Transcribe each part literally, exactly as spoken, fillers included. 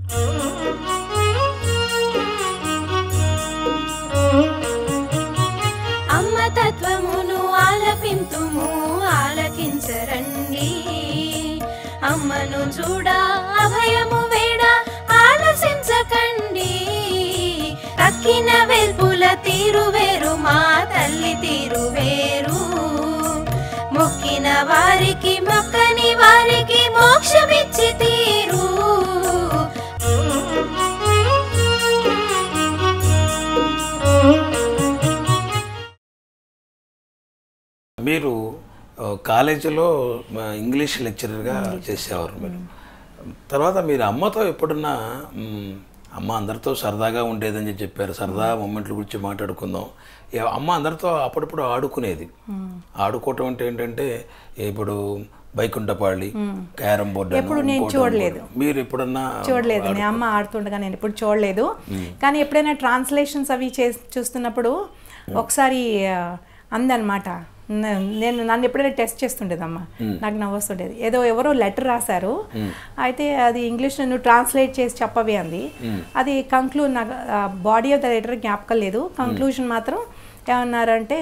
అమ్మ తత్వమును ఆలపింతుము ఆలకించరండి అమ్మను చూడ అభయము వేడ ఆలసించకండి తక్కిన వెల్పుల తీరు వేరు మా తల్లి తీరు వేరు మొక్కిన వారికి మొక్కని వారికి మోక్షమిచ్చి తీరు మీరు కాలేజీలో ఇంగ్లీష్ లెక్చరర్గా చేసేవారు మీరు. తర్వాత మీరు అమ్మతో ఎప్పుడన్నా అమ్మ అందరితో సరదాగా ఉండేదని చెప్పారు, సరదా మూమెంట్ల గురించి మాట్లాడుకుందాం. అమ్మ అందరితో అప్పుడప్పుడు ఆడుకునేది. ఆడుకోవటం అంటే ఏంటంటే ఇప్పుడు వైకుంఠపాళి, క్యారమ్ బోర్డు ఎప్పుడు నేను చూడలేదు. మీరు ఎప్పుడన్నా చూడలేదు. నేను అమ్మ ఆడుతుండగా నేను ఎప్పుడు చూడలేదు. కానీ ఎప్పుడైనా ట్రాన్స్లేషన్స్ అవి చే చూస్తున్నప్పుడు ఒకసారి అందనమాట, నేను నన్ను ఎప్పుడైనా టెస్ట్ చేస్తుండేదమ్మా, నాకు నవ్వు వస్తుండేది. ఏదో ఎవరో లెటర్ రాశారు, అయితే అది ఇంగ్లీష్ నువ్వు ట్రాన్స్లేట్ చేసి చెప్పవి అంది. అది కంక్లూడ్ నాకు బాడీ ఆఫ్ ద లెటర్ జ్ఞాపకం లేదు, కంక్లూజన్ మాత్రం ఏమన్నారంటే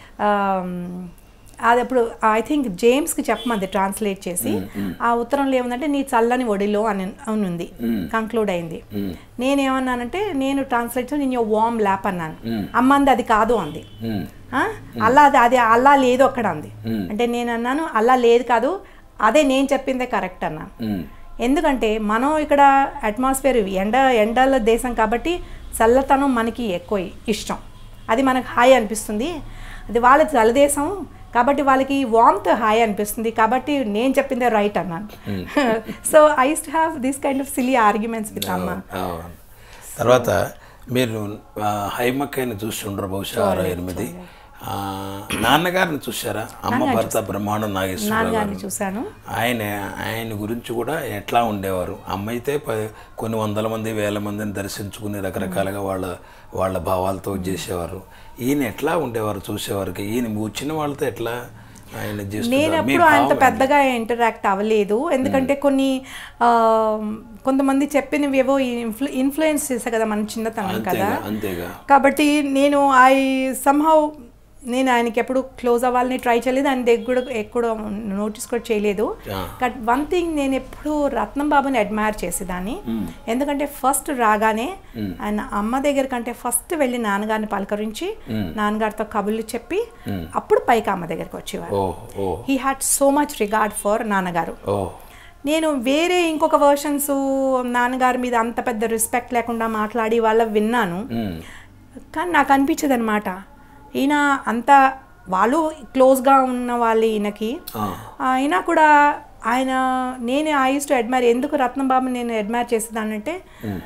అది అప్పుడు ఐ థింక్ జేమ్స్కి చెప్పమంది ట్రాన్స్లేట్ చేసి. ఆ ఉత్తరంలో ఏముందంటే నీ చల్లని ఒడిలో అని ఉంది, కంక్లూడ్ అయింది. నేనేమన్నానంటే నేను ట్రాన్స్లేట్ చేసి నేను వామ్ ల్యాప్ అన్నాను. అమ్మంది అది కాదు అంది. అల్లా అది అది అల్లా లేదు అక్కడ అంది. అంటే నేను అన్నాను అల్లా లేదు కాదు, అదే నేను చెప్పిందే కరెక్ట్ అన్నాను. ఎందుకంటే మనం ఇక్కడ అట్మాస్ఫియర్ ఎండ ఎండల దేశం కాబట్టి చల్లతనం మనకి ఎక్కువ ఇష్టం, అది మనకు హాయి అనిపిస్తుంది. అది వాళ్ళ చల్లదేశం కాబట్టి వాళ్ళకి వామ్త్ హాయ్ అనిపిస్తుంది, కాబట్టి నేను చెప్పిందే రైట్ అన్నాను. So I used to have this kind of silly arguments with అమ్మ. తర్వాత మీరు హైమక్కని చూస్తుండ్రు బహుశా ఆరో ఎనిమిది. నాన్నగారిని చూసారా? అమ్మ భర్త బ్రహ్మాండం నాగేశ్వరరావు చూశాను. ఆయన ఆయన గురించి కూడా ఎట్లా ఉండేవారు? అమ్మ అయితే కొన్ని వందల మంది వేల మందిని దర్శించుకుని రకరకాలుగా వాళ్ళ వాళ్ళ భావాలతో చేసేవారు. ఈయన ఎట్లా ఉండేవారు చూసేవారికి? ఈయన వచ్చిన వాళ్ళతో ఎట్లా ఆయన చేస్తారు? నేను ఎప్పుడు అంత పెద్దగా ఇంటరాక్ట్ అవ్వలేదు, ఎందుకంటే కొన్ని కొంతమంది చెప్పినవి ఏవో ఇన్ఫ్లు ఇన్ఫ్లుయెన్స్ చేసా కదా మన చిన్నతనం కదా, కాబట్టి నేను ఐ సమ్హౌ నేను ఆయనకి ఎప్పుడు క్లోజ్ అవ్వాలని ట్రై చేయలేదు, ఆయన దగ్గర కూడా ఎక్కడ నోటీస్ కూడా చేయలేదు. బట్ వన్ థింగ్, నేను ఎప్పుడు రత్నం బాబుని అడ్మైర్ చేసేదాన్ని. ఎందుకంటే ఫస్ట్ రాగానే ఆయన అమ్మ దగ్గర కంటే ఫస్ట్ వెళ్ళి నాన్నగారిని పలకరించి నాన్నగారితో కబుర్లు చెప్పి అప్పుడు పైకి అమ్మ దగ్గరికి వచ్చేవారు. He had so much regard for నాన్నగారు. నేను వేరే ఇంకొక వర్షన్స్ నాన్నగారి మీద అంత పెద్ద రెస్పెక్ట్ లేకుండా మాట్లాడి వాళ్ళ విన్నాను, కానీ నాకు అనిపించదు అనమాట. ఈయన అంత వాళ్ళు క్లోజ్గా ఉన్న వాళ్ళు ఈయనకి, అయినా కూడా ఆయన నేను ఐ యూస్ టు అడ్మైర్. ఎందుకు రత్నం బాబుని నేను అడ్మైర్ చేసేదానంటే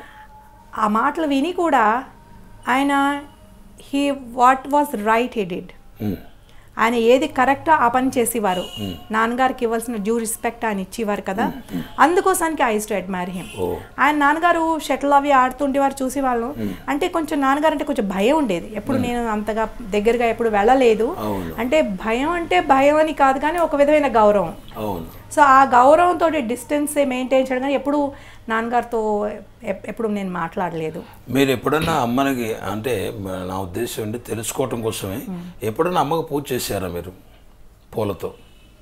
ఆ మాటలు విని కూడా ఆయన he what was right he did, ఆయన ఏది కరెక్టో ఆ పని చేసేవారు. నాన్నగారికి ఇవ్వాల్సిన డ్యూ రెస్పెక్ట్ ఆయన ఇచ్చేవారు కదా, అందుకోసానికి I used to admire him. ఆయన నాన్నగారు షటిల్ అవి ఆడుతుండేవారు చూసేవాళ్ళు. అంటే కొంచెం నాన్నగారు అంటే కొంచెం భయం ఉండేది, ఎప్పుడు నేను అంతగా దగ్గరగా ఎప్పుడు వెళ్ళలేదు. అంటే భయం అంటే భయం అని కాదు, కానీ ఒక విధమైన గౌరవం. సో ఆ గౌరవంతో డిస్టెన్స్ మెయింటైన్ చేయడం, కానీ ఎప్పుడు నాన్నగారితో ఎప్పుడు నేను మాట్లాడలేదు. మీరు ఎప్పుడన్నా అమ్మకి, అంటే నా ఉద్దేశం అంటే తెలుసుకోవటం కోసమే, ఎప్పుడన్నా అమ్మకు పూజ చేశారా మీరు పూలతో?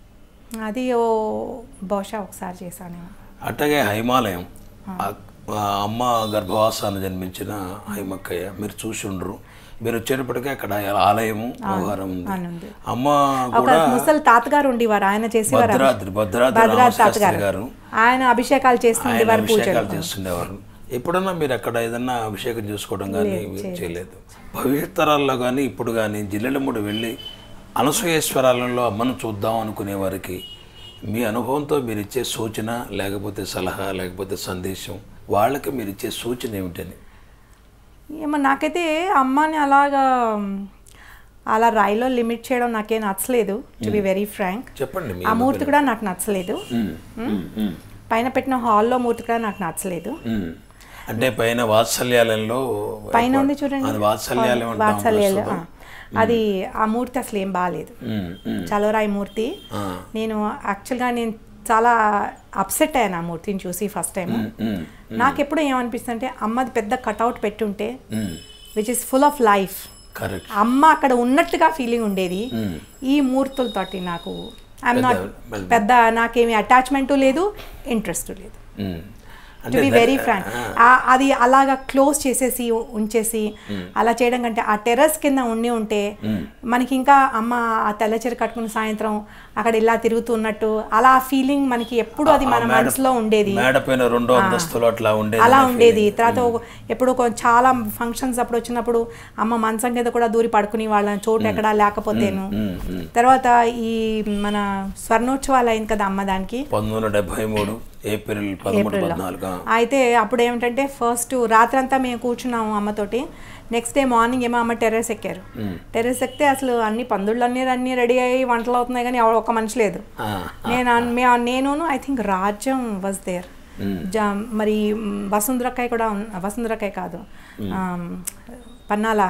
అది ఓ బహుశా ఒకసారి చేశాను. అట్లాగే హైమాలయం అమ్మ గర్భవాసాన్ని జన్మించిన హైమక్కయ్య మీరు చూసి ఉండరు. మీరు వచ్చేటప్పటికే అక్కడ ఆలయము వ్యవహారం ఉంది. అమ్మ కూడా ముసలి తాతగారు ఉండేవారు, ఆయన చేసేవారు. భద్రాద్రి భద్రాద్రి గారు ఆయన అభిషేకాలు చేస్తుండేవారు, అభిషేకాలు చేస్తుండేవారు. ఎప్పుడన్నా మీరు అక్కడ ఏదన్నా అభిషేకం చేసుకోవడం కానీ చేయలేదు? భవిష్యత్తరాల్లో కానీ ఇప్పుడు కానీ జిల్లెలమ్మడి వెళ్ళి అనసూయేశ్వరాలలో అమ్మను చూద్దాం అనుకునే వారికి మీ అనుభవంతో మీరు ఇచ్చే సూచన, లేకపోతే సలహా, లేకపోతే సందేశం, వాళ్ళకి మీరు ఇచ్చే సూచన ఏమిటని? ఏమో నాకైతే అమ్మని అలాగా అలా రాయిలో లిమిట్ చేయడం నాకేం నచ్చలేదు, టు బి వెరీ ఫ్రాంక్. చెప్పండి. ఆ మూర్తి కూడా నాకు నచ్చలేదు, పైన పెట్టిన హాల్లో మూర్తి కూడా నాకు నచ్చలేదు. అంటే పైన వాత్సల్యాలలో పైన ఉంది చూడండి, వాత్సల్యాలయం వాత్సల్యాలు, అది ఆ మూర్తి అసలు ఏం బాగాలేదు, చలవరాయి మూర్తి. నేను యాక్చువల్గా నేను చాలా అప్సెట్ అయ్యాను ఆ మూర్తిని చూసి ఫస్ట్ టైం. నాకు ఎప్పుడు ఏమనిపిస్తుంది అంటే అమ్మది పెద్ద కట్అవుట్ పెట్టుంటే which is full of life, అమ్మ అక్కడ ఉన్నట్టుగా ఫీలింగ్ ఉండేది. ఈ మూర్తులతోటి నాకు ఐఎమ్ నాట్ పెద్ద నాకేమి అటాచ్మెంట్ లేదు, ఇంట్రెస్ట్ లేదు, టు బి వెరీ ఫ్రాంక్. అది అలాగా క్లోజ్ చేసేసి ఉంచేసి అలా చేయడం కంటే ఆ టెర్రస్ కింద ఉండి ఉంటే మనకి ఇంకా అమ్మ ఆ తెల్లచీర కట్టుకుని సాయంత్రం అక్కడ ఇలా తిరుగుతున్నట్టు అలా ఫీలింగ్ మనకి ఎప్పుడు అది మన మనసులో ఉండేది, అలా ఉండేది. తర్వాత ఎప్పుడు చాలా ఫంక్షన్స్ అప్పుడు వచ్చినప్పుడు అమ్మ మంచం కింద కూడా దూరి పడుకుని వాళ్ళ చోటు ఎక్కడా లేకపోతేను. తర్వాత ఈ మన స్వర్ణోత్సవాలు అయింది కదా అమ్మ దానికి పంతొమ్మిది డెబ్బై మూడు ఏప్రిల్ అయితే అప్పుడు ఏమిటంటే ఫస్ట్ రాత్రి అంతా మేము కూర్చున్నాము అమ్మతోటి. నెక్స్ట్ డే మార్నింగ్ ఏమో అమ్మ టెర్రస్ ఎక్కారు. టెర్రస్ ఎక్కితే అసలు అన్ని పందుళ్ళు అన్నీ అన్నీ రెడీ అయ్యి వంటలు అవుతున్నాయి కానీ ఎవరు ఒక మనిషి లేదు. నేను నేను I think Rajyam was there, మరి వసుంధరకాయ కూడా వసుంధరకాయ కాదు పన్నాల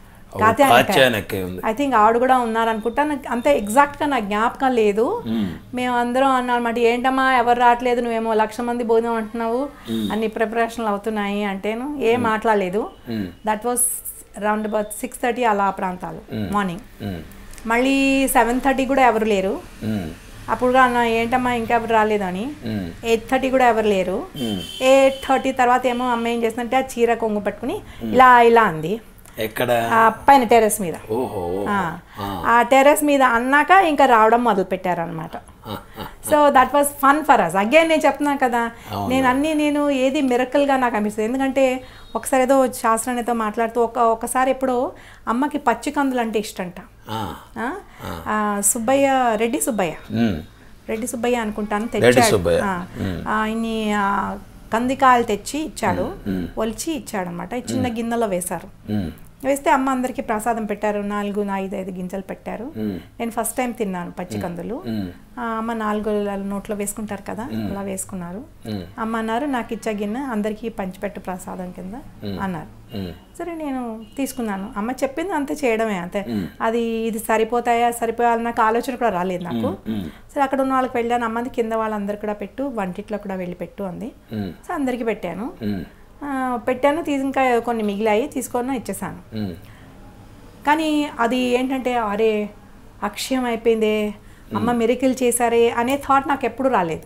ఐ థింక్ ఆవిడ కూడా ఉన్నారనుకుంటా. అంతే ఎగ్జాక్ట్గా నాకు జ్ఞాపకం లేదు. మేము అందరం అన్నమాట ఏంటమ్మా ఎవరు రావట్లేదు, నువ్వేమో లక్ష మంది భోజనం అంటున్నావు, అన్ని ప్రిపరేషన్లు అవుతున్నాయి అంటేను ఏం మాట్లాడలేదు. That was round about six thirty అలా ప్రాంతాలు మార్నింగ్. మళ్ళీ సెవెన్ థర్టీ కూడా ఎవరు లేరు. అప్పుడు అన్న ఏంటమ్మా ఇంకా ఎవరు రాలేదు అని. ఎయిట్ థర్టీ కూడా ఎవరు లేరు. ఎయిట్ థర్టీ తర్వాత ఏమో అమ్మ ఏం చేస్తుందంటే ఆ చీర కొంగు పట్టుకుని ఇలా ఇలా అంది పైన టెర్రస్ మీద. ఆ టెర్రస్ మీద అన్నాక ఇంకా రావడం మొదలు పెట్టారు అనమాట. So that was fun for us. Again నేను చెప్తున్నాను కదా, నేను అన్నీ నేను ఏది మిరకల్గా నాకు అనిపిస్తుంది. ఎందుకంటే ఒకసారి ఏదో శాస్త్రానితో మాట్లాడుతూ ఒక ఒకసారి ఎప్పుడో అమ్మకి పచ్చి కందులు అంటే ఇష్టంట. సుబ్బయ్య రెడ్డి సుబ్బయ్య రెడ్డి సుబ్బయ్య అనుకుంటాను తెచ్చాడు. ఇన్ని కందికాయలు తెచ్చి ఇచ్చాడు, ఒలిచి ఇచ్చాడు అనమాట. చిన్న గిన్నెలో వేశారు. వేస్తే అమ్మ అందరికి ప్రసాదం పెట్టారు. నాలుగు ఐదు ఐదు గింజలు పెట్టారు. నేను ఫస్ట్ టైం తిన్నాను పచ్చి కందులు. అమ్మ నాలుగు నోట్లో వేసుకుంటారు కదా అలా వేసుకున్నారు. అమ్మ అన్నారు నాకు ఇచ్చా గిన్నె అందరికీ పంచిపెట్టు ప్రసాదం కింద అన్నారు. సరే నేను తీసుకున్నాను. అమ్మ చెప్పింది అంతే చేయడమే, అంతే. అది ఇది సరిపోతాయా సరిపోయాలి నాకు ఆలోచన కూడా రాలేదు నాకు. సరే అక్కడ ఉన్న వాళ్ళకి వెళ్ళాను. అమ్మది కింద వాళ్ళందరూ కూడా పెట్టు, వంటిట్లో కూడా వెళ్ళి పెట్టు అంది. సో అందరికి పెట్టాను పెట్టాను తీసి ఇంకా కొన్ని మిగిలాయి తీసుకొని ఇచ్చేసాను. కానీ అది ఏంటంటే అరే అక్షయం అయిపోయిందే, అమ్మ మిరకిల్ చేశారే అనే థాట్ నాకు ఎప్పుడు రాలేదు.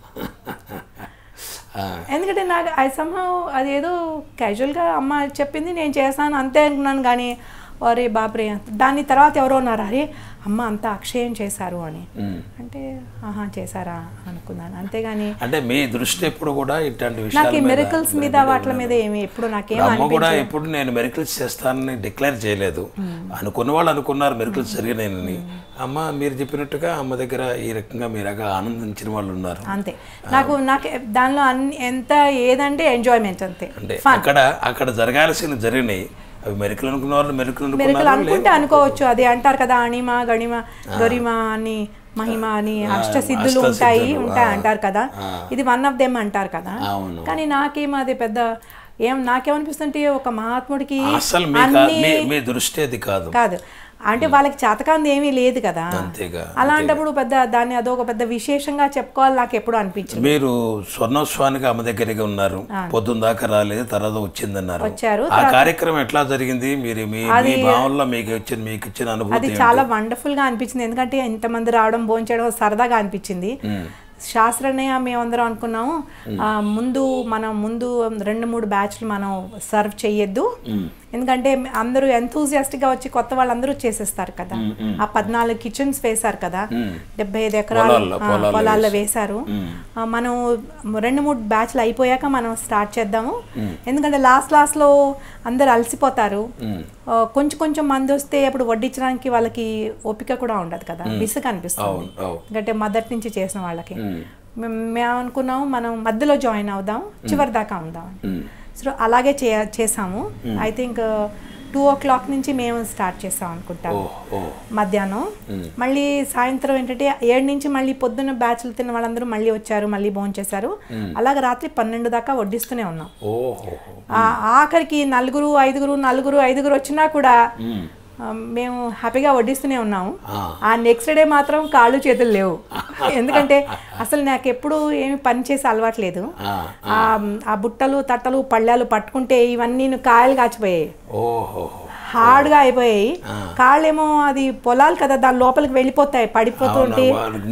ఎందుకంటే నాకు ఐ సమ్హౌ అదేదో క్యాజువల్గా అమ్మ చెప్పింది నేను చేస్తాను అంతే అనుకున్నాను. కానీ అరే బాప్రే దాని తర్వాత ఎవరో ఉన్నారు అరే అమ్మ అంతా అక్షయం చేశారు అని అంటే ఆహా చేశారా అనుకున్నాను. అంతేగాని అంటే మీ దృష్టి ఎప్పుడు కూడా ఇట్లాంటి నాకు ఈ మిరకల్స్ మీద వాటి మీద ఏమి ఎప్పుడు నాకేం అమ్మ కూడా ఎప్పుడు నేను మిరకల్స్ చేస్తానని డిక్లేర్ చేయలేదు. అనుకున్న వాళ్ళు అనుకున్నారు మిరకల్స్ జరిగినాయని. అమ్మ మీరు చెప్పినట్టుగా అమ్మ దగ్గర ఈ రకంగా మీరగా ఆనందించిన వాళ్ళు ఉన్నారు. అంతే నాకు నాకు దానిలో అన్ని ఎంత ఏదంటే ఎంజాయ్మెంట్ అంతే. అంటే అక్కడ అక్కడ జరగాల్సిన జరిగినాయి అవి మెరికలు అనుకున్న వాళ్ళు మెరికలు మెరికలు అనుకుంటే అనుకోవచ్చు. అది అంటారు కదా అణిమ గణిమ గరిమ అని మహిమ అని అష్ట సిద్ధులు ఉంటాయి ఉంటాయి అంటారు కదా. ఇది వన్ ఆఫ్ దెమ్ అంటారు కదా. కానీ నాకేమో అది పెద్ద ఏం నాకేమనిపిస్తుంటే ఒక మహాత్ముడికి మీ దృష్టి అది కాదు కాదు అంటే వాళ్ళకి చేతకాంది ఏమీ లేదు కదా. అలాంటప్పుడు పెద్ద దాన్ని అదొక పెద్ద విశేషంగా చెప్పుకోవాలి నాకు ఎప్పుడు అనిపించింది. మీరు స్వర్ణోత్సవానికి అమ్మ దగ్గరగా ఉన్నారు, పొద్దున్న దాకా రాలేదు, తర్వాత వచ్చిందన్నారు. వచ్చారు. ఆ కార్యక్రమం ఎట్లా జరిగింది? మీరు మీ భావనలో మీకు ఇచ్చిన మీకు ఇచ్చిన అనుభూతి అది చాలా వండర్ఫుల్ గా అనిపించింది. ఎందుకంటే ఇంతమంది రావడం భోంచేయడం సరదాగా అనిపించింది. శాస్త్రన్నయ్య మేమందరం అనుకున్నాము ముందు మనం ముందు రెండు మూడు బ్యాచ్లు మనం సర్వ్ చెయ్యొద్దు, ఎందుకంటే అందరూ ఎంతూజియాస్టిక్ గా వచ్చి కొత్త వాళ్ళందరూ చేసేస్తారు కదా. ఆ పద్నాలుగు కిచెన్స్ వేశారు కదా, డెబ్బై ఐదు ఎకరాలు పొలాల్లో వేశారు. మనం రెండు మూడు బ్యాచ్లు అయిపోయాక మనం స్టార్ట్ చేద్దాము, ఎందుకంటే లాస్ట్ లాస్ట్ లో అందరు అలసిపోతారు. కొంచెం కొంచెం మంది వస్తే అప్పుడు వడ్డించడానికి వాళ్ళకి ఓపిక కూడా ఉండదు కదా, విసుగు అనిపిస్తుంది. ఎందుకంటే మొదటి నుంచి చేసిన వాళ్ళకి మేము అనుకున్నాము మనం మధ్యలో జాయిన్ అవుదాం, చివరి దాకా ఉందాం. సో అలాగే చే చేసాము I think two o'clock నుంచి మేము స్టార్ట్ చేసాం అనుకుంటాం మధ్యాహ్నం. మళ్ళీ సాయంత్రం ఏంటంటే ఏడు నుంచి మళ్ళీ పొద్దున్న బ్యాచ్లు తిన్న వాళ్ళందరూ మళ్ళీ వచ్చారు, మళ్ళీ భోజనం చేశారు. అలాగే రాత్రి పన్నెండు దాకా వడ్డిస్తూనే ఉన్నాం. ఆఖరికి నలుగురు ఐదుగురు నలుగురు ఐదుగురు వచ్చినా కూడా మేము హ్యాపీగా వడ్డిస్తూనే ఉన్నాము. ఆ నెక్స్ట్ డే మాత్రం కాళ్ళు చేతులు లేవు, ఎందుకంటే అసలు నాకు ఎప్పుడు ఏమి పని చేసి అలవాట్లేదు. ఆ బుట్టలు తట్టలు పళ్ళాలు పట్టుకుంటే ఇవన్నీ కాయలు కాచిపోయాయి, హార్డ్గా అయిపోయాయి. కాళ్ళేమో అది పొలాలు కదా, దాని లోపలికి వెళ్ళిపోతాయి, పడిపోతుంటే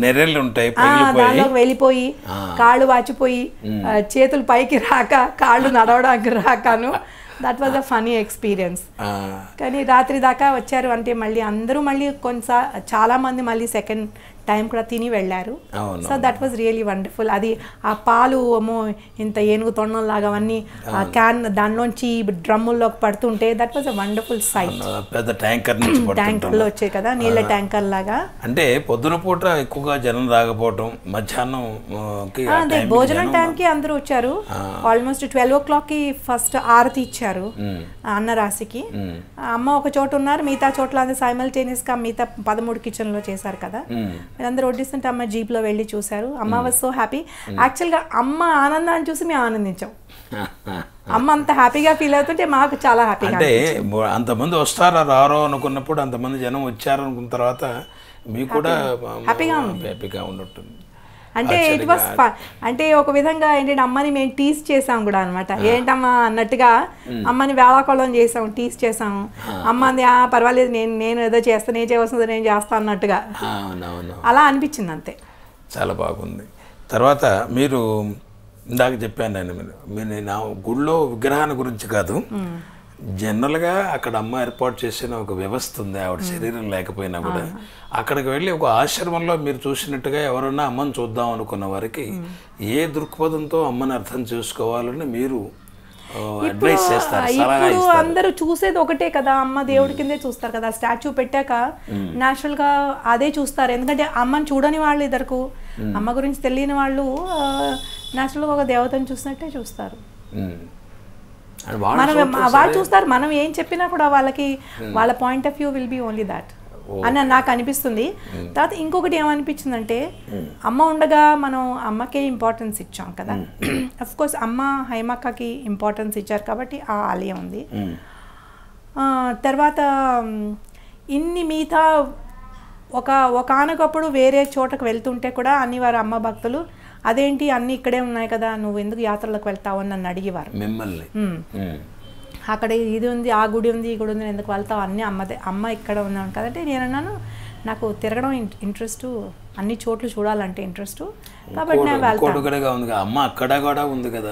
దానిలోకి వెళ్ళిపోయి కాళ్ళు వాచిపోయి చేతులు పైకి రాక కాళ్ళు నడవడానికి రాకను. That was a funny experience. కానీ రాత్రి దాకా వచ్చారు అంటే మళ్ళీ అందరూ మళ్ళీ కొంత చాలా మంది మళ్ళీ సెకండ్ టైం కూడా తిని వెళ్ళారు. So that was really wonderful. అది ఆ పాలు ఏమో ఇంత ఏనుగు తొండంలాగా అవన్నీ ఆ క్యాన్ దానిలోంచి డ్రమ్ముల్లోకి పడుతుంటే that was a wonderful sight. పెద్ద ట్యాంకర్ నుంచి ట్యాంకర్లో వచ్చాయి కదా నీళ్ళ ట్యాంకర్ లాగా. అంటే పొద్దున పూట ఎక్కువగా జనం రాకపోవటం, మధ్యాహ్నం అదే భోజనం టైంకి అందరూ వచ్చారు. ఆల్మోస్ట్ ట్వెల్వ్ ఓ క్లాక్ కి ఫస్ట్ ఆరతి ఇచ్చారు అన్నరాశికి. అమ్మ ఒక చోట ఉన్నారు, మిగతా చోట్ల అది సైమల్టేనియస్ గా మిగతా పదమూడు కిచెన్ లో చేశారు కదా. అందరూ వడ్డిస్తుంటే అమ్మ జీప్ లో వెళ్ళి చూసారు. అమ్మ వాజ్ సో హ్యాపీ. యాక్చువల్ గా అమ్మ ఆనందాన్ని చూసి మేము ఆనందించాం. అమ్మ అంత హ్యాపీగా ఫీల్ అవుతుంటే మాకు చాలా హ్యాపీగా. అంటే అంతమంది వస్తారా రారో అనుకున్నప్పుడు అంతమంది జనం వచ్చారు అనుకున్న తర్వాత మీకు కూడా హ్యాపీగా హ్యాపీగా ఉన్నట్టుంది. అంటే ఇట్ వాస్ అంటే ఒక విధంగా ఏంటంటే అమ్మని మేము టీస్ చేసాం కూడా అనమాట. ఏంటమ్మా అన్నట్టుగా అమ్మని వేళాకోళం చేసాం, టీస్ చేసాము. అమ్మ అంది పర్వాలేదు, నేను నేను ఏదో చేస్తా, నేను చేయవలసింది నేను చేస్తా అన్నట్టుగా అలా అనిపించింది అంతే. చాలా బాగుంది. తర్వాత మీరు ఇందాక చెప్పాను నేను మీరు నేను గుళ్ళో విగ్రహాన్ని గురించి కాదు, జనరల్గా అక్కడ అమ్మ ఏర్పాటు చేసిన ఒక వ్యవస్థ ఉంది. ఆవిడ శరీరం లేకపోయినా కూడా అక్కడికి వెళ్ళి ఒక ఆశ్రమంలో మీరు చూసినట్టుగా ఎవరన్నా అమ్మని చూద్దాం అనుకున్న వారికి ఏ దృక్పథంతో అమ్మని అర్థం చేసుకోవాలని మీరు అడ్వైస్ చేస్తారు? ఇప్పుడు అందరూ చూసేది ఒకటే కదా, అమ్మ దేవుడి కిందే చూస్తారు కదా. స్టాచ్యూ పెట్టాక న్యాచురల్ గా అదే చూస్తారు, ఎందుకంటే అమ్మని చూడని వాళ్ళు ఇద్దరు, అమ్మ గురించి తెలియని వాళ్ళు న్యాచురల్ గా ఒక దేవతను చూసినట్టే చూస్తారు. మనం వాళ్ళు చూస్తారు, మనం ఏం చెప్పినా కూడా వాళ్ళకి వాళ్ళ point of view will be only that అని నాకు అనిపిస్తుంది. తర్వాత ఇంకొకటి ఏమనిపించిందంటే అమ్మ ఉండగా మనం అమ్మకే ఇంపార్టెన్స్ ఇచ్చాం కదా. అఫ్ కోర్స్ అమ్మ హైమక్కకి ఇంపార్టెన్స్ ఇచ్చారు కాబట్టి ఆ ఆలయం ఉంది. తర్వాత ఇన్ని మిగతా ఒక ఒకనొకప్పుడు వేరే చోటకు వెళ్తుంటే కూడా అన్ని వారు అమ్మ భక్తులు అదేంటి అన్నీ ఇక్కడే ఉన్నాయి కదా, నువ్వు ఎందుకు యాత్రలకు వెళ్తావు అని నన్ను అడిగేవారు. మిమ్మల్ని అక్కడ ఇది ఉంది, ఆ గుడి ఉంది, ఈ గుడి ఉంది, ఎందుకు వెళ్తావు, అన్నీ అమ్మదే, అమ్మ ఇక్కడ ఉన్నాను కదంటే నేను అన్నాను నాకు తిరగడం ఇంట్రెస్ట్, అన్ని చోట్లు చూడాలంటే ఇంట్రెస్ట్, కాబట్టి నేను వెళ్తాను. అమ్మ అక్కడ కూడా ఉంది కదా,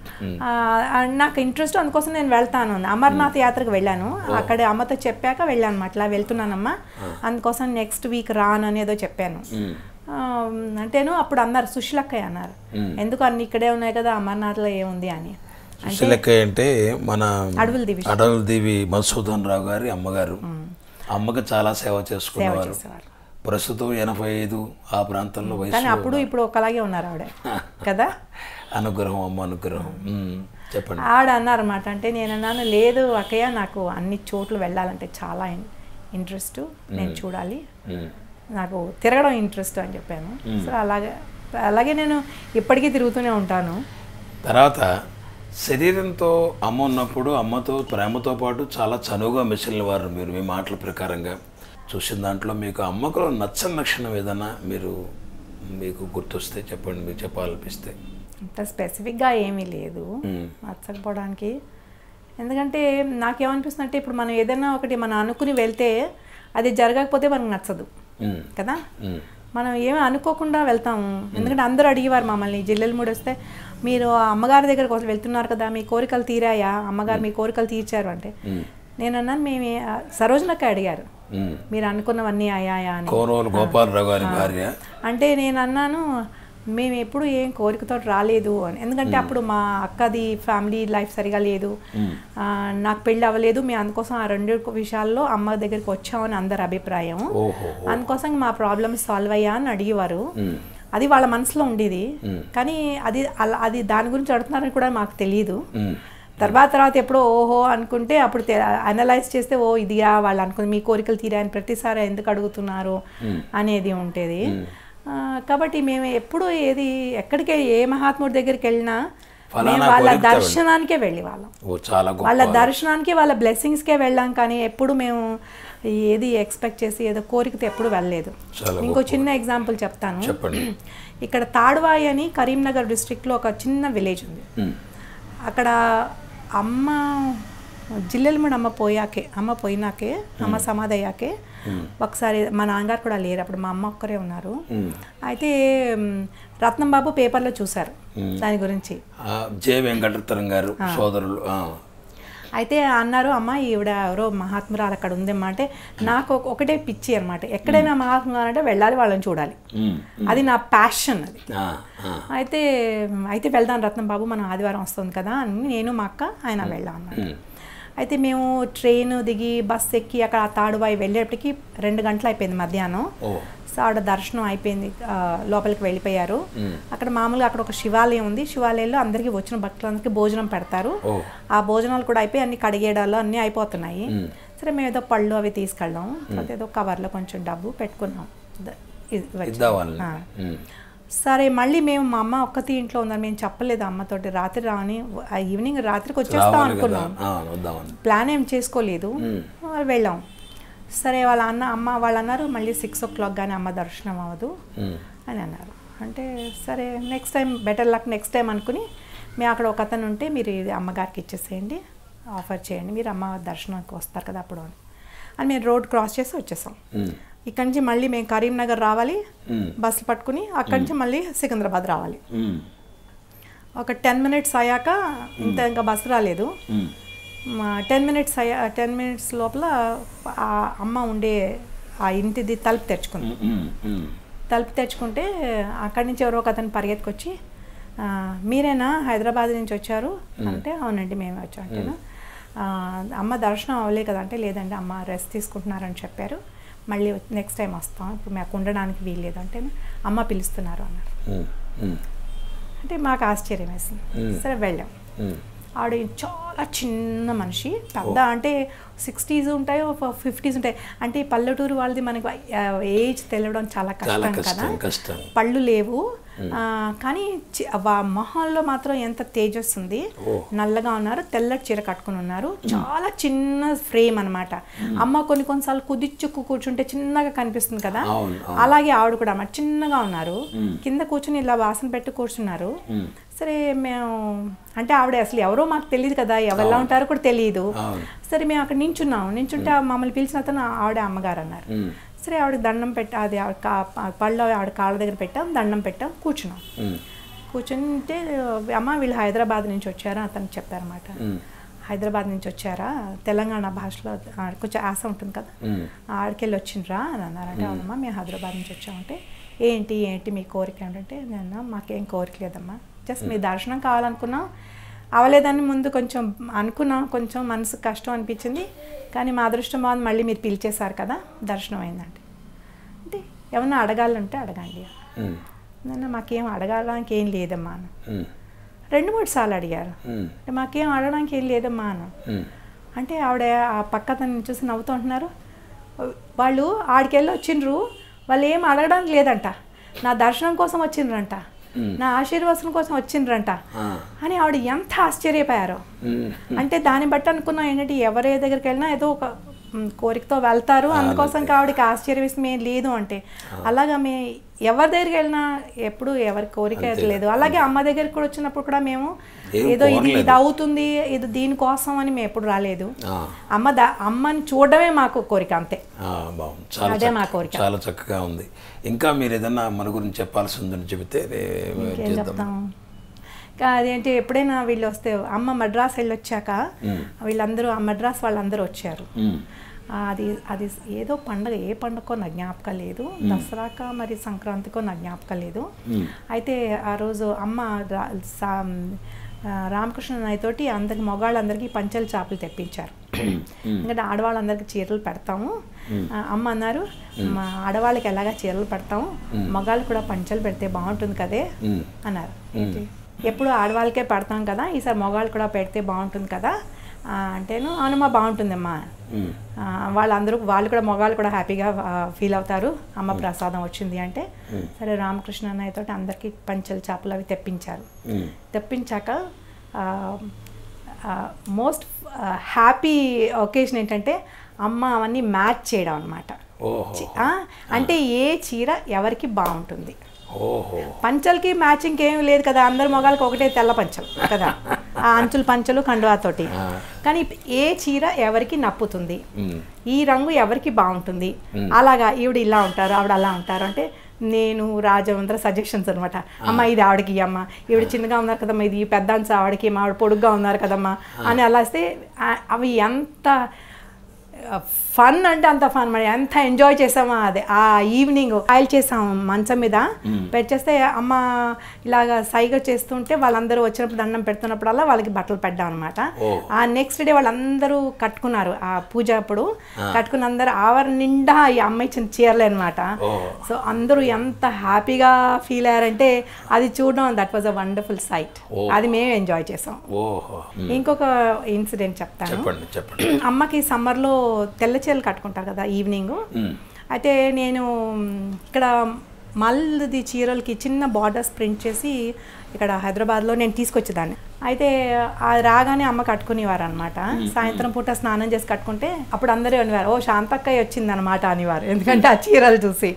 నాకు ఇంట్రెస్ట్, అందుకోసం నేను వెళ్తాను. అమర్నాథ్ యాత్రకు వెళ్ళాను, అక్కడ అమ్మతో చెప్పాక వెళ్ళాను అట్లా వెళ్తున్నానమ్మా, అందుకోసం నెక్స్ట్ వీక్ రాను అనేదో చెప్పాను. అంటేను అప్పుడు అన్నారు సుశీలక్కయ్య అన్నారు, ఎందుకు అన్ని ఇక్కడే ఉన్నాయి కదా అమర్నాథ్లో ఏముంది అని. సుశీలక్కయ్య అంటే మన అడవుల దేవి అడవుల దేవి మధుసూదన్ రావు గారి అమ్మగారు. అమ్మకి చాలా సేవ చేసుకునేవారు. ప్రస్తుతం ఎనభై ఐదు ఆ ప్రాంతంలో వయసు, కానీ అప్పుడు ఇప్పుడు ఒకలాగే ఉన్నారు ఆవిడ కదా. అనుగ్రహం, అమ్మ అనుగ్రహం. చెప్పండి. ఆవిడ అన్నారు అన్నమాట. అంటే నేను అన్నాను లేదు అక్కయ్య, నాకు అన్ని చోట్ల వెళ్ళాలంటే చాలా ఇంట్రెస్ట్, నేను చూడాలి, నాకు తిరగడం ఇంట్రెస్ట్ అని చెప్పాను. సో అలాగే అలాగే నేను ఇప్పటికీ తిరుగుతూనే ఉంటాను. తర్వాత శరీరంతో అమ్మ ఉన్నప్పుడు అమ్మతో ప్రేమతో పాటు చాలా చనువుగా మెసిలిన వారు మీరు, మీ మాటల ప్రకారంగా చూసిన దాంట్లో మీకు అమ్మకు నచ్చని లక్షణం ఏదన్నా మీరు మీకు గుర్తొస్తే చెప్పండి, మీకు చెప్పాలనిపిస్తే. అంత స్పెసిఫిక్గా ఏమీ లేదు నచ్చకపోవడానికి. ఎందుకంటే నాకేమనిపిస్తుంది అంటే ఇప్పుడు మనం ఏదైనా ఒకటి మనం అనుకుని వెళ్తే అది జరగకపోతే మనకు నచ్చదు కదా. మనం ఏమీ అనుకోకుండా వెళ్తాము. ఎందుకంటే అందరూ అడిగేవారు మమ్మల్ని, జిల్లెల మూడు వస్తే మీరు అమ్మగారి దగ్గర కోసం వెళ్తున్నారు కదా, మీ కోరికలు తీరాయా, అమ్మగారు మీ కోరికలు తీర్చారు అంటే నేను అన్నాను మేము సరోజనక్క అడిగారు మీరు అనుకున్నవన్నీ అయ్యాయా అని. అంటే నేను అన్నాను మేము ఎప్పుడు ఏం కోరికతో రాలేదు అని, ఎందుకంటే అప్పుడు మా అక్కది ఫ్యామిలీ లైఫ్ సరిగా లేదు, నాకు పెళ్ళి అవ్వలేదు, మేము అందుకోసం ఆ రెండు విషయాల్లో అమ్మ దగ్గరికి వచ్చామని అందరి అభిప్రాయం, అందుకోసం మా ప్రాబ్లమ్స్ సాల్వ్ అయ్యా అని అడిగేవారు. అది వాళ్ళ మనసులో ఉండేది, కానీ అది అలా అది దాని గురించి అడుగుతున్నారని కూడా మాకు తెలియదు. తర్వాత తర్వాత ఎప్పుడో ఓహో అనుకుంటే అప్పుడు అనలైజ్ చేస్తే ఓ ఇదిగా వాళ్ళు అనుకుని మీ కోరికలు తీరాయని ప్రతిసారి ఎందుకు అడుగుతున్నారు అనేది ఉండేది. కాబట్టి మేము ఎప్పుడు ఏది ఎక్కడికి ఏ మహాత్ముడి దగ్గరికి వెళ్ళినా వాళ్ళ దర్శనానికే వెళ్ళి వాళ్ళం, వాళ్ళ దర్శనానికి వాళ్ళ బ్లెస్సింగ్స్కే వెళ్ళాం. కానీ ఎప్పుడు మేము ఏది ఎక్స్పెక్ట్ చేసి ఏదో కోరికతో ఎప్పుడు వెళ్ళలేదు. చాలా ఇంకో చిన్న ఎగ్జాంపుల్ చెప్తాను. చెప్పండి. ఇక్కడ తాడ్వాయి అని కరీంనగర్ డిస్ట్రిక్ట్లో ఒక చిన్న విలేజ్ ఉంది. అక్కడ అమ్మ జిల్లెలమూడి అమ్మ పోయాకే అమ్మ పోయినాకే అమ్మ సమాధి అయ్యాకే ఒకసారి మా నాన్నగారు కూడా లేరు, అప్పుడు మా అమ్మ ఒక్కరే ఉన్నారు. అయితే రత్నం బాబు పేపర్లో చూశారు దాని గురించి, జే వెంకటరత్నం గారు సోదరులు. అయితే అన్నారు, అమ్మ ఈవిడ ఎవరో మహాత్మురాలు అక్కడ ఉందమ్మా అంటే, నాకు ఒకటే పిచ్చి అనమాట, ఎక్కడైనా మహాత్మురాలు అంటే వెళ్ళాలి, వాళ్ళని చూడాలి, అది నా ప్యాషన్ అది. అయితే అయితే వెళ్దాం రత్నం బాబు, మనం ఆదివారం వస్తుంది కదా అని నేను మా అక్క ఆయన వెళ్ళాం అన్నమాట. అయితే మేము ట్రైన్ దిగి బస్ ఎక్కి అక్కడ తాడువాయి వెళ్ళేప్పటికి రెండు గంటలు అయిపోయింది మధ్యాహ్నం. సో ఆవిడ దర్శనం అయిపోయింది, లోపలికి వెళ్ళిపోయారు. అక్కడ మామూలుగా అక్కడ ఒక శివాలయం ఉంది, శివాలయంలో అందరికీ వచ్చిన భక్తులందరికీ భోజనం పెడతారు. ఆ భోజనాలు కూడా అయిపోయి అన్ని కడిగేయడాలు అన్నీ అయిపోతున్నాయి. సరే మేము ఏదో పళ్ళు అవి తీసుకెళ్ళాం, తర్వాత ఏదో కవర్లో కొంచెం డబ్బు పెట్టుకున్నాం. సరే మళ్ళీ మేము మా అమ్మ ఒక్కతి ఇంట్లో ఉందని మేము చెప్పలేదు అమ్మతోటి, రాత్రి రాని ఈవినింగ్ రాత్రికి వచ్చేస్తాం అనుకున్నాం, ప్లాన్ ఏం చేసుకోలేదు, వెళ్ళాం. సరే వాళ్ళ అన్న అమ్మ వాళ్ళు అన్నారు మళ్ళీ సిక్స్ ఓ క్లాక్ కానీ అమ్మ దర్శనం అవ్వదు అని అన్నారు. అంటే సరే next time better luck next time అనుకుని మేము అక్కడ ఒక అతను ఉంటే, మీరు ఇది అమ్మగారికి ఇచ్చేసేయండి, ఆఫర్ చేయండి, మీరు అమ్మ దర్శనానికి వస్తారు కదా అప్పుడు అని మేము రోడ్ క్రాస్ చేసి వచ్చేసాం. ఇక్కడి నుంచి మళ్ళీ మేము కరీంనగర్ రావాలి, బస్సులు పట్టుకుని అక్కడి నుంచి మళ్ళీ సికింద్రాబాద్ రావాలి. ఒక టెన్ మినిట్స్ అయ్యాక ఇంత ఇంకా బస్సు రాలేదు, టెన్ మినిట్స్ అయ్యా టెన్ మినిట్స్ లోపల ఆ అమ్మ ఉండే ఆ ఇంటిది తలుపు తెరుచుకుంది. తలుపు తెరుచుకుంటే అక్కడి నుంచి ఎవరో ఒక అతను పరిగెత్తుకొచ్చి, మీరేనా హైదరాబాద్ నుంచి వచ్చారు అంటే, అవునండి మేమే వచ్చాం అంటేనా, అమ్మ దర్శనం అవ్వలే కదా అంటే, లేదండి అమ్మ రెస్ట్ తీసుకుంటున్నారని చెప్పారు, మళ్ళీ నెక్స్ట్ టైం వస్తాం, ఇప్పుడు మాకు ఉండడానికి వీల్లేదు అంటే, అమ్మ పిలుస్తున్నారు అన్నారు. అంటే మాకు ఆశ్చర్యం వేసింది. సరే వెళ్ళాం. ఆవిడ చాలా చిన్న మనిషి, పెద్ద అంటే సిక్స్టీస్ ఉంటాయి, ఫిఫ్టీస్ ఉంటాయి. అంటే పల్లెటూరు వాళ్ళది మనకి ఏజ్ తెలియడం చాలా కష్టం కదా, పళ్ళు లేవు కానీ మొహంలో మాత్రం ఎంత తేజస్ ఉంది. నల్లగా ఉన్నారు, తెల్లటి చీర కట్టుకుని ఉన్నారు, చాలా చిన్న ఫ్రేమ్ అనమాట. అమ్మ కొన్ని కొన్నిసార్లు కుదిచ్చుకు కూర్చుంటే చిన్నగా కనిపిస్తుంది కదా, అలాగే ఆవిడ కూడా అన్నమాట చిన్నగా ఉన్నారు. కింద కూర్చుని ఇలా వాసన పెట్టి కూర్చున్నారు. సరే మేము అంటే ఆవిడ అసలు ఎవరో మాకు తెలియదు కదా, ఎవరెలా ఉంటారో కూడా తెలియదు. సరే మేము అక్కడ నించున్నాం, నించుంటే మమ్మల్ని పిలిచిన అతను ఆవిడ అమ్మగారు అన్నారు. సరే ఆవిడకి దండం పెట్టా, అది పళ్ళు ఆవిడ కాళ్ళ దగ్గర పెట్టాం, దండం పెట్టాం, కూర్చున్నాం. కూర్చుంటే అమ్మ వీళ్ళు హైదరాబాద్ నుంచి వచ్చారా అతను చెప్పారన్నమాట. హైదరాబాద్ నుంచి వచ్చారా, తెలంగాణ భాషలో కొంచెం ఆశ ఉంటుంది కదా, ఆడికెళ్ళి వచ్చిండ్రా అని అన్నారు. అంటే అవునమ్మా మేము హైదరాబాద్ నుంచి వచ్చామంటే, ఏంటి ఏంటి మీ కోరిక ఏంటంటే, నేను మాకేం కోరిక లేదమ్మా, జస్ట్ మీ దర్శనం కావాలనుకున్నాం, అవలేదని ముందు కొంచెం అనుకున్నాం, కొంచెం మనసుకు కష్టం అనిపించింది, కానీ మా అదృష్టం బాగుంది మళ్ళీ మీరు పిలిచేశారు కదా దర్శనం అయిందంటే. అంటే ఏమన్నా అడగాలంటే అడగండి. నేను మాకేం అడగడానికి ఏం లేదమ్మా అన్న. రెండు మూడు సార్లు అడిగారు, అంటే మాకేం అడగడానికి ఏం లేదమ్మా అన్న. అంటే ఆవిడ ఆ పక్కతను చూసి నవ్వుతూ ఉంటున్నారు. వాళ్ళు ఆడికెళ్ళి వచ్చిండ్రు, వాళ్ళు ఏం అడగడానికి లేదంట, నా దర్శనం కోసం వచ్చిండ్రంట, నా ఆశీర్వాదం కోసం వచ్చిండ్రంట అని ఆవిడ ఎంత ఆశ్చర్యపోయారో. అంటే దాన్ని బట్టి అనుకున్నాం ఏంటంటే, ఎవరి దగ్గరికి వెళ్ళినా ఏదో ఒక కోరికతో వెళ్తారు, అందుకోసం ఆవిడకి ఆశ్చర్యం వేసి మేము లేదు అంటే. అలాగా మే ఎవరి దగ్గరికి వెళ్ళినా ఎప్పుడు ఎవరి కోరిక లేదు. అలాగే అమ్మ దగ్గరికి కూడా వచ్చినప్పుడు కూడా మేము ఏదో ఇది ఇది అవుతుంది ఇది దీనికోసం అని మేము ఎప్పుడు రాలేదు. అమ్మ దా అమ్మని చూడడమే మాకు కోరిక, అంతే. అదే మా కోరిక. చాలా చక్కగా ఉంది. ఇంకా మీరు ఏదన్నా మన గురించి చెప్పాల్సి ఉందని చెబితే చెప్తాం. అదేంటి ఎప్పుడైనా వీళ్ళు వస్తే, అమ్మ మద్రాస్ వెళ్ళి వచ్చాక వీళ్ళందరూ ఆ మద్రాస్ వాళ్ళందరూ వచ్చారు. అది అది ఏదో పండుగ, ఏ పండుగకో నా జ్ఞాపకం లేదు, దసరాక మరి సంక్రాంతికో నా జ్ఞాపకం లేదు. అయితే ఆ రోజు అమ్మ రామకృష్ణ నాయతోటి అందరికి మగవాళ్ళందరికీ పంచలు చేపలు తెప్పించారు. ఎందుకంటే ఆడవాళ్ళందరికీ చీరలు పెడతాము. అమ్మ అన్నారు, మా ఆడవాళ్ళకి ఎలాగా చీరలు పెడతాము, మగాళ్ళు కూడా పంచలు పెడితే బాగుంటుంది కదే అన్నారు. ఎప్పుడు ఆడవాళ్ళకే పెడతాం కదా, ఈసారి మగవాళ్ళు కూడా పెడితే బాగుంటుంది కదా అంటేను, అవునమ్మా బాగుంటుందమ్మా, వాళ్ళందరూ వాళ్ళు కూడా మగవాళ్ళు కూడా హ్యాపీగా ఫీల్ అవుతారు అమ్మ ప్రసాదం వచ్చింది అంటే. సరే రామకృష్ణ అన్నయ్యతో అందరికీ పంచలు చేపలు అవి తెప్పించారు. తెప్పించాక మోస్ట్ హ్యాపీ ఒకేషన్ ఏంటంటే, అమ్మ అవన్నీ మ్యాచ్ చేయడం అనమాట. అంటే ఏ చీర ఎవరికి బాగుంటుంది. పంచలకి మ్యాచింగ్ ఏమి లేదు కదా, అందరు మొగాళ్ళకి ఒకటే తెల్ల పంచలు కదా, ఆ అంచులు పంచలు కండువాతోటి. కానీ ఏ చీర ఎవరికి నప్పుతుంది, ఈ రంగు ఎవరికి బాగుంటుంది, అలాగా ఈవిడ ఇలా ఉంటారు ఆవిడ అలా ఉంటారు అంటే నేను రాజవంద్ర సజెషన్స్ అనమాట. అమ్మ ఇది ఆవిడకి అమ్మ, ఈవిడ చిన్నగా ఉన్నారు కదమ్మా, ఇది పెద్ద అంచు ఆవిడకి, ఆవిడ పొడుగ్గా ఉన్నారు కదమ్మా అని అలా వస్తే అవి ఎంత ఫన్ అంటే అంత ఫన్, మరి ఎంత ఎంజాయ్ చేసామో. అదే ఆ ఈవినింగ్ ఆయిల్ చేసాము మంచం మీద పెట్టేస్తే అమ్మ ఇలాగ సైగా చేస్తుంటే వాళ్ళందరూ వచ్చినప్పుడు దండం పెడుతున్నప్పుడల్లా వాళ్ళకి బట్టలు పెట్టాం అనమాట. ఆ నెక్స్ట్ డే వాళ్ళందరూ కట్టుకున్నారు ఆ పూజ అప్పుడు, కట్టుకుని అందరూ ఆవర నిండా ఈ అమ్మ ఇచ్చిన చీరలే అనమాట. సో అందరూ ఎంత హ్యాపీగా ఫీల్ అయ్యారంటే అది చూడడం that was a wonderful sight. అది మేము ఎంజాయ్ చేసాం. ఇంకొక ఇన్సిడెంట్ చెప్తాను. అమ్మకి సమ్మర్లో తెల్ల చీరలు కట్టుకుంటారు కదా ఈవినింగ్. అయితే నేను ఇక్కడ మల్ది చీరలకి చిన్న బార్డర్స్ ప్రింట్ చేసి ఇక్కడ హైదరాబాద్లో నేను తీసుకొచ్చేదాన్ని. అయితే అది రాగానే అమ్మ కట్టుకునేవారు అనమాట. సాయంత్రం పూట స్నానం చేసి కట్టుకుంటే అప్పుడు అందరూ అనేవారు, ఓ శాంతక్కయ్య వచ్చింది అనమాట అనేవారు, ఎందుకంటే ఆ చీరలు చూసి.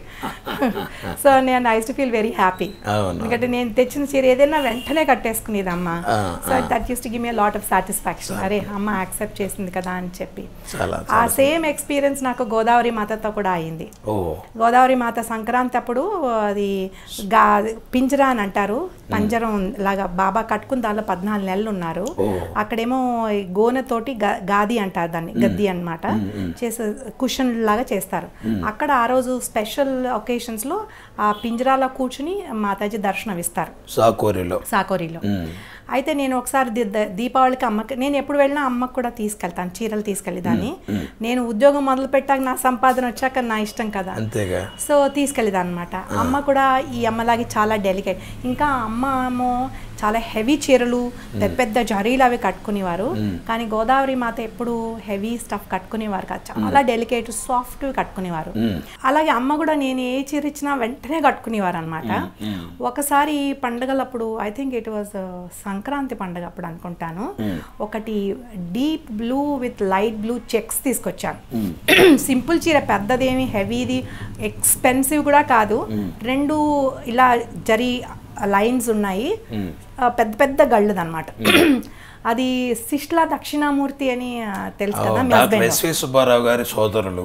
సో నేను I too feel very happy, ఎందుకంటే నేను తెచ్చిన చీర ఏదైనా వెంటనే కట్టేసుకునేది అమ్మ. So that used to give me lot of satisfaction, అరే అమ్మ యాక్సెప్ట్ చేసింది కదా అని చెప్పి. ఆ సేమ్ ఎక్స్పీరియన్స్ నాకు గోదావరి మాతతో కూడా అయింది. గోదావరి మాత సంక్రాంతి అప్పుడు అది గా పింజరా అని అంటారు, పంజరం లాగా బాబా కట్టుకుని దానిలో పద్నాలుగు నెలలు ఉన్నారు. అక్కడేమో గోనెతోటి గాది అంటారు దాన్ని, గద్ది అనమాట, చేసే కుషన్ లాగా చేస్తారు. అక్కడ ఆ రోజు స్పెషల్ ఒకేషన్స్ లో ఆ పింజరాలో కూర్చుని మాతాజీ దర్శనం ఇస్తారు సాకోరిలో సాకోరిలో అయితే నేను ఒకసారి దీపావళికి అమ్మకి, నేను ఎప్పుడు వెళ్ళినా అమ్మకు కూడా తీసుకెళ్తాను, చీరలు తీసుకెళ్ళి దాన్ని. నేను ఉద్యోగం మొదలు పెట్టాక నా సంపాదన వచ్చాక నా ఇష్టం కదా, సో తీసుకెళ్ళేదాన్ని అనమాట. అమ్మ కూడా ఈ అమ్మలాగే చాలా డెలికేట్. ఇంకా అమ్మ ఏమో చాలా హెవీ చీరలు పెద్ద పెద్ద జరీలు అవి కట్టుకునేవారు. కానీ గోదావరి మాత ఎప్పుడు హెవీ స్టఫ్ కట్టుకునేవారు కాదు, చాలా డెలికేట్ సాఫ్ట్ కట్టుకునేవారు. అలాగే అమ్మ కూడా నేను ఏ చీర ఇచ్చినా వెంటనే కట్టుకునేవారు అనమాట. ఒకసారి పండుగలప్పుడు I think it was Sankranti పండుగ అప్పుడు అనుకుంటాను, ఒకటి deep blue with light blue checks తీసుకొచ్చాను. సింపుల్ చీర, పెద్దదేమి హెవీది ఎక్స్పెన్సివ్ కూడా కాదు, రెండు ఇలా జరీ లైన్స్ ఉన్నాయి, పెద్ద పెద్ద గళ్ళది అనమాట. అది శిష్లా దక్షిణామూర్తి అని తెలుసు కదా, మీ హస్బెండ్ సుబ్బారావు గారి సోదరులు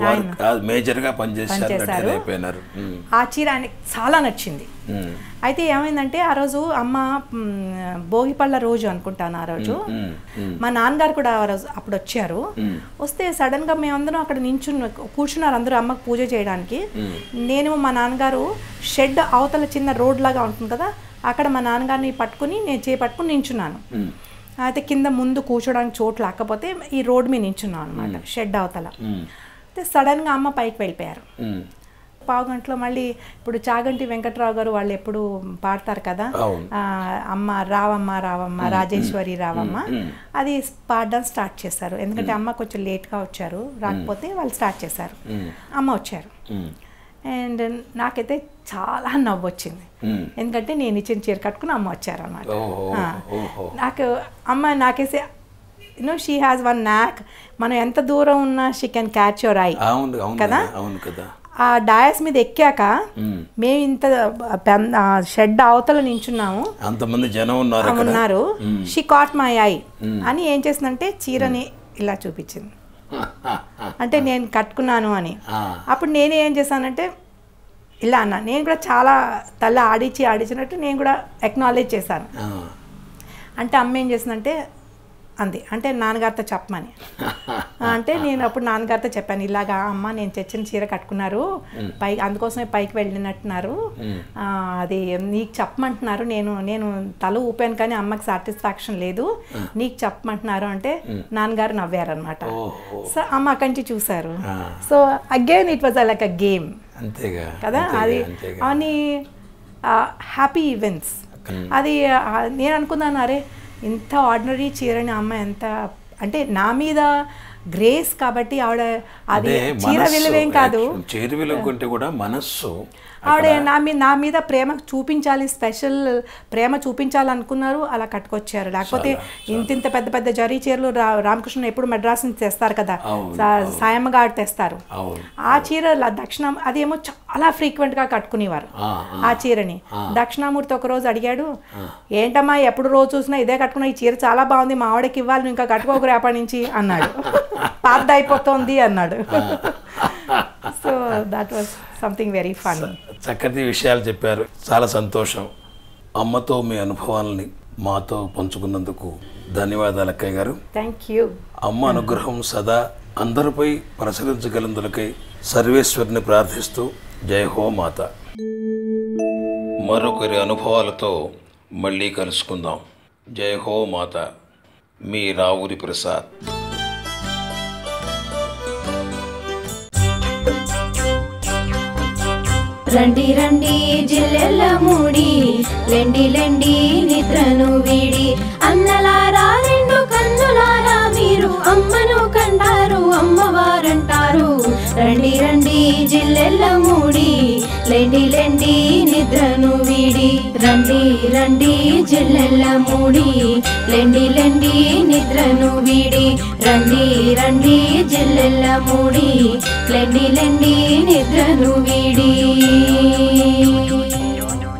మేజర్ గా పనిచేశారు. ఆ చీర ఆయనకి చాలా నచ్చింది. అయితే ఏమైందంటే ఆ రోజు అమ్మ భోగిపళ్ళ రోజు అనుకుంటాను, ఆ రోజు మా నాన్నగారు కూడా ఆ రోజు అప్పుడు వచ్చారు. వస్తే సడన్ గా మేమందరం అక్కడ నించున్న కూర్చున్నారు అందరూ అమ్మకు పూజ చేయడానికి. నేను మా నాన్నగారు షెడ్ అవతల చిన్న రోడ్ లాగా ఉంటుంది కదా, అక్కడ మా నాన్నగారిని పట్టుకుని నేను చేపట్టుకుని నించున్నాను. అయితే కింద ముందు కూర్చోడానికి చోటు లేకపోతే ఈ రోడ్ మీద నించున్నాను అనమాట, షెడ్ అవతల. అయితే సడన్ గా అమ్మ పైకి వెళ్ళిపోయారు. పావు గంటలో మళ్ళీ ఇప్పుడు చాగంటి వెంకట్రావు గారు వాళ్ళు ఎప్పుడు పాడతారు కదా, అమ్మ రావమ్మ రావమ్మ రాజేశ్వరి రావమ్మ, అది పాడడం స్టార్ట్ చేశారు. ఎందుకంటే అమ్మ కొంచెం లేట్గా వచ్చారు, రాకపోతే వాళ్ళు స్టార్ట్ చేశారు. అమ్మ వచ్చారు అండ్ నాకైతే చాలా నవ్వు వచ్చింది, ఎందుకంటే నేను ఇచ్చిన చీర కట్టుకుని అమ్మ వచ్చారు అన్నమాట. నాకు అమ్మ నాకేసే you know she has one knack, మనం ఎంత దూరం ఉన్నా she can catch your eye కదా. ఆ డయాస్ మీద ఎక్కాక మేము ఇంత షెడ్ అవతల నించున్నాము, అంతమంది జనం ఉన్నారు. షీ కాట్ మై ఐ అని ఏం చేసిందంటే చీరని ఇలా చూపించింది, అంటే నేను కట్టుకున్నాను అని. అప్పుడు నేనే ఏం చేశానంటే ఇలా అన్నా, నేను కూడా చాలా తల ఆడిచి ఆడించినట్టు నేను కూడా ఎక్నాలెడ్జ్ చేశాను. అంటే అమ్మ ఏం చేసిందంటే అంది, అంటే నాన్నగారితో చెప్పమని. అంటే నేను అప్పుడు నాన్నగారితో చెప్పాను, ఇలాగా అమ్మ నేను తెచ్చిన చీర కట్టుకున్నారు పై, అందుకోసమే పైకి వెళ్ళినట్టున్నారు, అది నీకు చెప్పమంటున్నారు, నేను నేను తల ఊపాను కానీ అమ్మకి సాటిస్ఫాక్షన్ లేదు, నీకు చెప్పమంటున్నారు అంటే నాన్నగారు నవ్వారు అనమాట. సో అమ్మ అక్కడి నుంచి చూసారు. So again it was like a game కదా, అది అని హ్యాపీ ఈవెంట్స్. అది నేను అనుకున్నాను, అరే ఇంత ఆర్డినరీ చీరని అమ్మ ఎంత, అంటే నా మీద గ్రేస్ కాబట్టి ఆవిడ అది చీర విలువేం కాదు, చీర విలువ కంటే కూడా మనస్సు ఆవిడ నా మీద నా మీద ప్రేమ చూపించాలి, స్పెషల్ ప్రేమ చూపించాలనుకున్నారు, అలా కట్టుకొచ్చారు. లేకపోతే ఇంత ఇంత పెద్ద పెద్ద జరీ చీరలు రా రామకృష్ణ ఎప్పుడు మెడ్రాస్ నుంచి తెస్తారు కదా, సాయమ్మ గారు తెస్తారు. ఆ చీర దక్షిణ అదేమో చాలా ఫ్రీక్వెంట్ గా కట్టుకునేవారు ఆ చీరని. దక్షిణామూర్తి ఒక రోజు అడిగాడు, ఏంటమ్మా ఎప్పుడు రోజు చూసినా ఇదే కట్టుకున్నా, ఈ చీర చాలా బాగుంది, మా ఆవిడకి ఇవ్వాలి, ఇంకా కట్టుకోకు రేపటి నుంచి అన్నాడు. పాత అయిపోతుంది అన్నాడు. So that was something very funny. చక్కటి విషయాలు చెప్పారు, చాలా సంతోషం. అమ్మతో మీ అనుభవాలని మాతో పంచుకున్నందుకు ధన్యవాదాలు అక్కయ్య గారు. Thank you. అమ్మ అనుగ్రహం సదా అందరిపై ప్రసరించగలందులకై సర్వేశ్వరిని ప్రార్థిస్తూ జై హో మాత. మరొకరి అనుభవాలతో మళ్ళీ కలుసుకుందాం. జై హో మాత. మీ రావురి ప్రసాద్. రండి రండి జిల్లెల్ల మూడి, లెండి లెండి నిద్రను వీడి, అన్నలారా రెండు కన్నులారా మీరు అమ్మను కంటారు, అమ్మవారంటారు. రండి రండి జిల్లెల్ల మూడి, లెండి లెండి నిద్రను వీడి. రండి రండి జిల్లెల్ల మూడి, లెండి లెండి నిద్రను వీడి. రండి రండి జిల్లెల్ల మూడి, లెండి లెండి నిద్రను వీడి.